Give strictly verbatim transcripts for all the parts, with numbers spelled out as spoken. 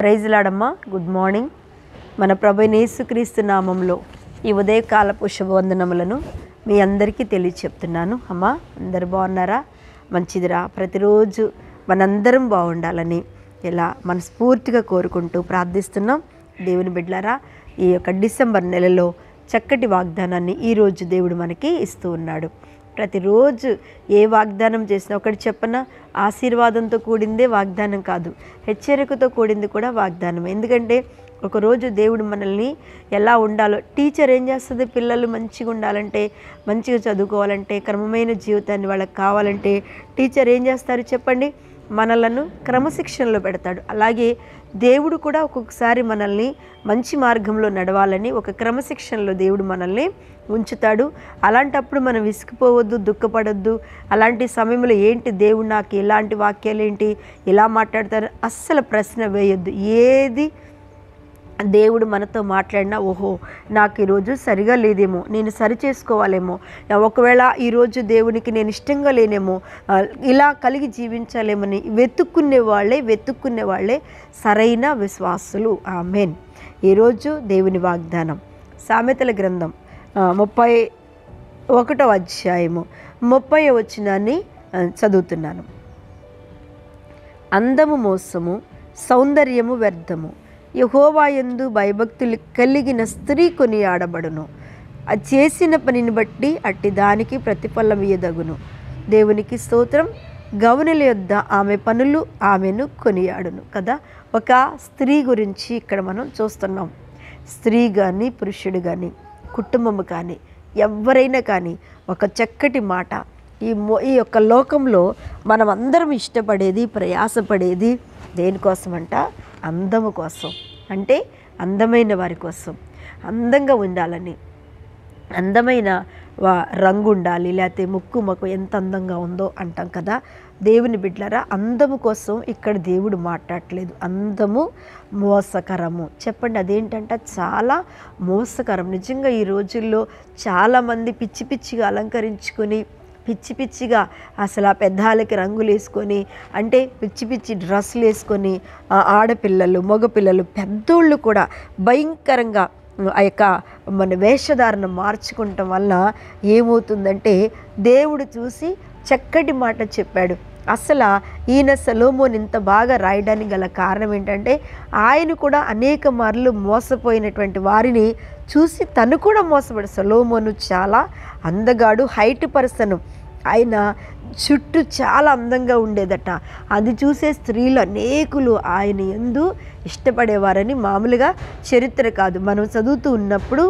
Praise లాడమ్మా. Good morning. మన ప్రభువైన యేసుక్రీస్తు నామంలో ఈ ఉదయకాలపు శుభవందనములను మీ అందరికీ తెలియచెప్తున్నాను. అమ్మా, అందరు బాగున్నారా? మంచిదిరా. ప్రతిరోజు మనందరం బాగుండాలని ఇలా మనస్ఫూర్తిగా కోరుకుంటూ ప్రార్థిస్తున్నాం. దేవుని బిడ్డలారా, ఈ యొక్క డిసెంబర్ నెలలో చక్కటి వాగ్దానాన్ని ఈరోజు దేవుడు మనకి ఇస్తూ ఉన్నాడు. ప్రతిరోజు ఏ వాగ్దానం చేసినా ఒకటి చెప్పనా, ఆశీర్వాదంతో కూడిందే వాగ్దానం కాదు, హెచ్చరికతో కూడింది కూడా వాగ్దానం. ఎందుకంటే ఒకరోజు దేవుడు మనల్ని ఎలా ఉండాలో, టీచర్ ఏం చేస్తుంది, పిల్లలు మంచిగా ఉండాలంటే, మంచిగా చదువుకోవాలంటే, క్రమమైన జీవితాన్ని వాళ్ళకి కావాలంటే టీచర్ ఏం చేస్తారు చెప్పండి? మనలను క్రమశిక్షణలో పెడతాడు. అలాగే దేవుడు కూడా ఒక్కొక్కసారి మనల్ని మంచి మార్గంలో నడవాలని ఒక క్రమశిక్షణలో దేవుడు మనల్ని ఉంచుతాడు. అలాంటప్పుడు మనం విసిగిపోవద్దు, దుఃఖపడొద్దు. అలాంటి సమయంలో ఏంటి దేవుడు నాకు ఇలాంటి వాక్యాలు ఏంటి, ఇలా మాట్లాడతారు అస్సలు ప్రశ్న వేయొద్దు. ఏది దేవుడు మనతో మాట్లాడినా, ఓహో నాకు ఈరోజు సరిగా లేదేమో, నేను సరి చేసుకోవాలేమో, ఒకవేళ ఈరోజు దేవునికి నేను ఇష్టంగా లేనేమో, ఇలా కలిగి జీవించాలేమని వెతుక్కునే వాళ్ళే వెతుక్కునే వాళ్ళే సరైన విశ్వాసులు. ఆమేన్. ఈరోజు దేవుని వాగ్దానం సామెతల గ్రంథం ముప్పై ఒకటో అధ్యాయము ముప్పై వచనాన్ని చదువుతున్నాను. అందము మోసము, సౌందర్యము వ్యర్థము, యెహోవా యందు భయభక్తులు కలిగిన స్త్రీ కొనియాడబడును. అది చేసిన పనిని బట్టి అట్టి దానికి ప్రతిఫలం ఇయ్యదగును. దేవునికి స్తోత్రం. గౌనుల యొద్ద ఆమె పనులు ఆమెను కొనియాడును కదా. ఒక స్త్రీ గురించి ఇక్కడ మనం చూస్తున్నాం. స్త్రీ కానీ పురుషుడు కానీ కుటుంబము కానీ ఎవరైనా కానీ ఒక చక్కటి మాట, ఈ మో ఈ యొక్క లోకంలో మనం అందరం ఇష్టపడేది, ప్రయాసపడేది దేనికోసమంట? అందము కోసం. అంటే అందమైన వారి కోసం, అందంగా ఉండాలని, అందమైన వా రంగు ఉండాలి, లేకపోతే ముక్కు మకు ఎంత అందంగా ఉందో అంటాం కదా. దేవుని బిడ్డలారా, అందము కోసం ఇక్కడ దేవుడు మాట్లాడట్లేదు. అందము మోసకరము. చెప్పండి, అదేంటంటే చాలా మోసకరం. నిజంగా ఈ రోజుల్లో చాలామంది పిచ్చి పిచ్చిగా అలంకరించుకొని, పిచ్చి పిచ్చిగా అసలు ఆ పెద్దాలకి రంగులు వేసుకొని, అంటే పిచ్చి పిచ్చి డ్రెస్సులు వేసుకొని, ఆడపిల్లలు మగపిల్లలు పెద్దోళ్ళు కూడా భయంకరంగా ఆ యొక్క మన వేషధారణ మార్చుకుంటాం వల్ల ఏమవుతుందంటే, దేవుడు చూసి చక్కటి మాట చెప్పాడు. అసలు ఈయన సొలొమోను ఇంత బాగా రాయడానికి గల కారణం ఏంటంటే, ఆయన కూడా అనేక మార్లు మోసపోయినటువంటి వారిని చూసి తను కూడా మోసపడు. సొలొమోను చాలా అందగాడు, హైట్ పర్సన్. ఆయన చుట్టూ చాలా అందంగా ఉండేదట. అది చూసే స్త్రీలు అనేకులు ఆయన యందు ఇష్టపడేవారని మామూలుగా చరిత్ర కాదు, మనం చదువుతూ ఉన్నప్పుడు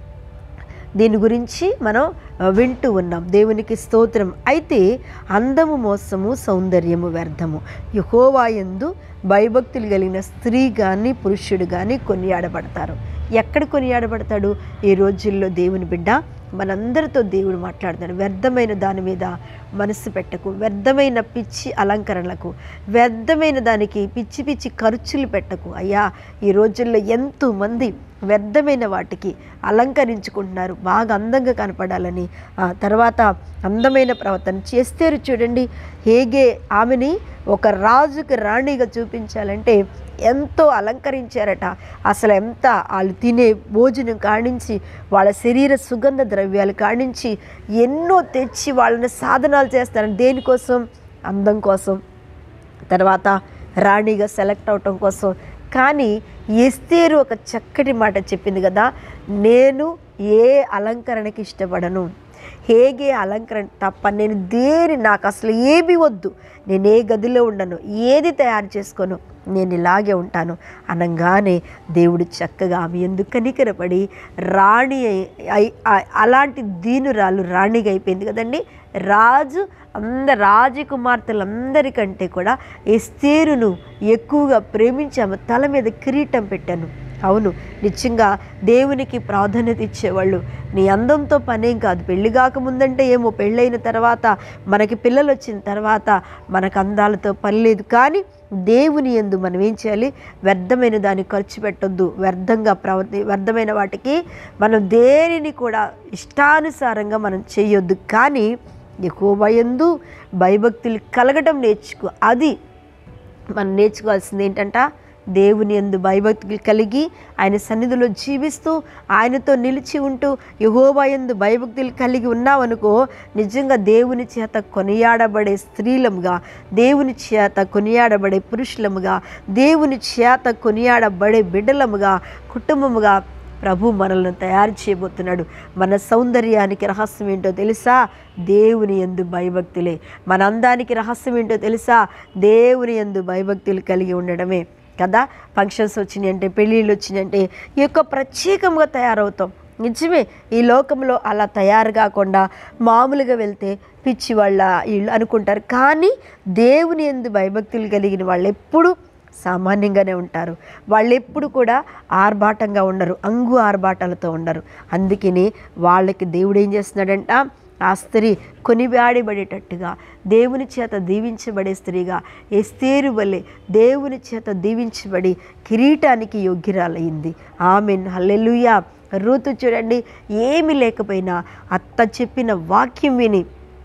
దీని గురించి మనం వింటూ ఉన్నాం. దేవునికి స్తోత్రం. అయితే అందము మోసము, సౌందర్యము వ్యర్థము. యెహోవా యందు భయభక్తులు కలిగిన స్త్రీ కానీ పురుషుడు కానీ కొనియాడబడతారు. ఎక్కడ కొనియాడబడతాడు? ఈ రోజుల్లో దేవుని బిడ్డ మనందరితో దేవుడు మాట్లాడుతాడు. వ్యర్థమైన దాని మీద మనసు పెట్టకు, వ్యర్థమైన పిచ్చి అలంకరణలకు, వ్యర్థమైన దానికి పిచ్చి పిచ్చి ఖర్చులు పెట్టకు. అయ్యా, ఈ రోజుల్లో ఎంతోమంది వ్యర్థమైన వాటికి అలంకరించుకుంటున్నారు, బాగా అందంగా కనపడాలని. ఆ తర్వాత అందమైన ప్రవర్తన చేస్తారు. చూడండి, హేగే ఆమెని ఒక రాజుకి రాణిగా చూపించాలంటే ఎంతో అలంకరించారట. అసలు ఎంత వాళ్ళు తినే భోజనం కానించి, వాళ్ళ శరీర సుగంధ ద్రవ్యాలు కానించి ఎన్నో తెచ్చి వాళ్ళని సాధనాలు చేస్తారు. దేనికోసం? అందం కోసం, తర్వాత రాణిగా సెలెక్ట్ అవటం కోసం. కానీ ఎస్తేరు ఒక చక్కటి మాట చెప్పింది కదా, నేను ఏ అలంకరణకి ఇష్టపడను, హేగే అలంకరణ తప్ప నేను దేని, నాకు అసలు ఏమి వద్దు, నేను ఏ గదిలో ఉండను, ఏది తయారు చేసుకోను, నేను ఇలాగే ఉంటాను అనగానే దేవుడు చక్కగా ఆమె ఎందుకు కనికరపడి రాణి అలాంటి దీనురాలు రాణిగా అయిపోయింది కదండి. రాజు అంద రాజకుమార్తెలందరికంటే కూడా ఎస్తేరును ఎక్కువగా ప్రేమించి ఆమె తల మీద కిరీటం పెట్టాను. అవును, నిజంగా దేవునికి ప్రాధాన్యత ఇచ్చేవాళ్ళు. నీ అందంతో పనేం కాదు. పెళ్ళి కాకముందంటే ఏమో, పెళ్ళైన తర్వాత మనకి పిల్లలు వచ్చిన తర్వాత మనకు అందాలతో పని లేదు. కానీ దేవుని యందు మనం ఏం చేయాలి? వ్యర్థమైన దాన్ని ఖర్చు పెట్టొద్దు, వ్యర్థంగా ప్రవర్తి వ్యర్థమైన వాటికి మనం దేనిని కూడా ఇష్టానుసారంగా మనం చేయొద్దు. కానీ యెహోవా యందు భయభక్తులు కలగడం నేర్చుకో. అది మనం నేర్చుకోవాల్సింది ఏంటంట? దేవుని యందు భయభక్తులు కలిగి ఆయన సన్నిధిలో జీవిస్తూ ఆయనతో నిలిచి ఉంటూ యెహోవా యందు భయభక్తులు కలిగి ఉన్నావనుకో, నిజంగా దేవుని చేత కొనియాడబడే స్త్రీలముగా, దేవుని చేత కొనియాడబడే పురుషులముగా, దేవుని చేత కొనియాడబడే బిడ్డలముగా, కుటుంబముగా ప్రభు మనల్ని తయారు చేయబోతున్నాడు. మన సౌందర్యానికి రహస్యం ఏంటో తెలుసా? దేవుని యందు భయభక్తులే. మన అందానికి రహస్యం ఏంటో తెలుసా? దేవుని యందు భయభక్తులు కలిగి ఉండడమే కదా. ఫంక్షన్స్ వచ్చినాయి అంటే, పెళ్ళిళ్ళు వచ్చినాయి అంటే ఈ యొక్క ప్రత్యేకంగా తయారవుతాం. నిజమే, ఈ లోకంలో అలా తయారు కాకుండా మామూలుగా వెళ్తే పిచ్చి వాళ్ళ వీళ్ళు అనుకుంటారు. కానీ దేవుని యందు భయభక్తులు కలిగిన వాళ్ళు ఎప్పుడు సామాన్యంగానే ఉంటారు. వాళ్ళు ఎప్పుడు కూడా ఆర్భాటంగా ఉండరు, అంగు ఆర్భాటాలతో ఉండరు. అందుకని వాళ్ళకి దేవుడు ఏం చేస్తున్నాడంట, ఆ స్త్రీ కొనివాడబడేటట్టుగా దేవుని చేత దీవించబడే స్త్రీగా ఎస్తేరు వలె దేవుని చేత దీవించబడి కిరీటానికి యోగ్యురాలయ్యింది. ఆమెన్, హల్లెలూయా. రూతు చూడండి, ఏమీ లేకపోయినా అత్త చెప్పిన వాక్యం విని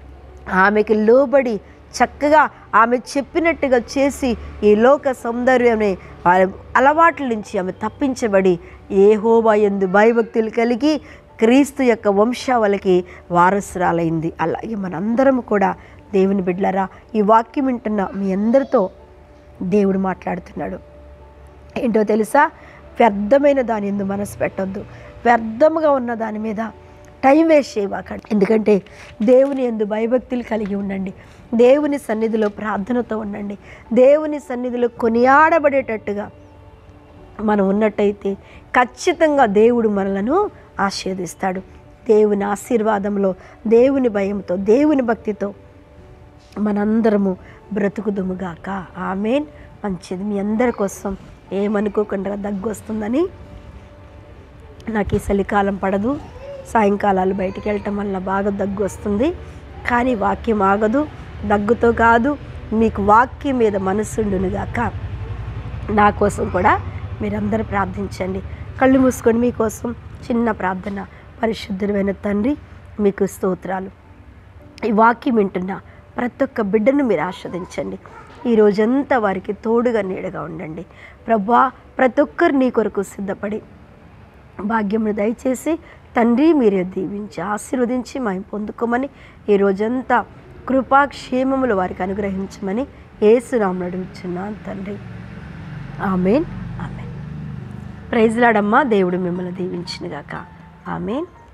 ఆమెకి లోబడి చక్కగా ఆమె చెప్పినట్టుగా చేసి ఈ లోక సౌందర్యమే అలవాట్ల నుంచి ఆమె తప్పించబడి యెహోవా యందు భయభక్తులు కలిగి క్రీస్తు యొక్క వంశావళికి వారసురాలైంది. అలాగే మనందరం కూడా దేవుని బిడ్డలారా, ఈ వాక్యం వింటున్న మీ అందరితో దేవుడు మాట్లాడుతున్నాడు. ఏంటో తెలుసా? వ్యర్థమైన దాని యందు మనసు పెట్టొద్దు. వ్యర్థముగా ఉన్న దాని మీద టైం వేస్ట్ చేయవాకండి. ఎందుకంటే దేవుని యందు భయభక్తులు కలిగి ఉండండి. దేవుని సన్నిధిలో ప్రార్థనతో ఉండండి. దేవుని సన్నిధిలో కొనియాడబడేటట్టుగా మనం ఉన్నట్టయితే ఖచ్చితంగా దేవుడు మనలను ఆశీర్వదిస్తాడు. దేవుని ఆశీర్వాదంలో, దేవుని భయంతో, దేవుని భక్తితో మనందరము బ్రతుకుదుముగాక. ఆమేన్. మంచిది. మీ అందరి కోసం ఏమనుకోకుండా దగ్గు వస్తుందని, నాకు ఈ చలికాలం పడదు, సాయంకాలాలు బయటికి వెళ్ళటం వల్ల బాగా దగ్గు వస్తుంది. కానీ వాక్యం ఆగదు, దగ్గుతో కాదు. మీకు వాక్యం మీద మనసుండునుగాక. నా కోసం కూడా మీరందరూ ప్రార్థించండి. కళ్ళు మూసుకొని మీకోసం చిన్న ప్రార్థన. పరిశుద్ధమైన తండ్రి, మీకు స్తోత్రాలు. ఈ వాక్యం వింటున్న ప్రతి ఒక్క బిడ్డను మీరు ఆస్వాదించండి. ఈ రోజంతా వారికి తోడుగా నీడగా ఉండండి ప్రభువా. ప్రతి ఒక్కరు నీ కొరకు సిద్ధపడి భాగ్యమును దయచేసి తండ్రి మీరే దీవించి ఆశీర్వదించి మేము పొందుకోమని, ఈ రోజంతా కృపాక్షేమములు వారికి అనుగ్రహించమని యేసు నామమున అడుగుచున్నాను తండ్రి. ఆమేన్, ఆమేన్. ప్రైజ్ లార్డ్ అమ్మా. దేవుడు మిమ్మల్ని దీవించునుగాక. ఆమేన్.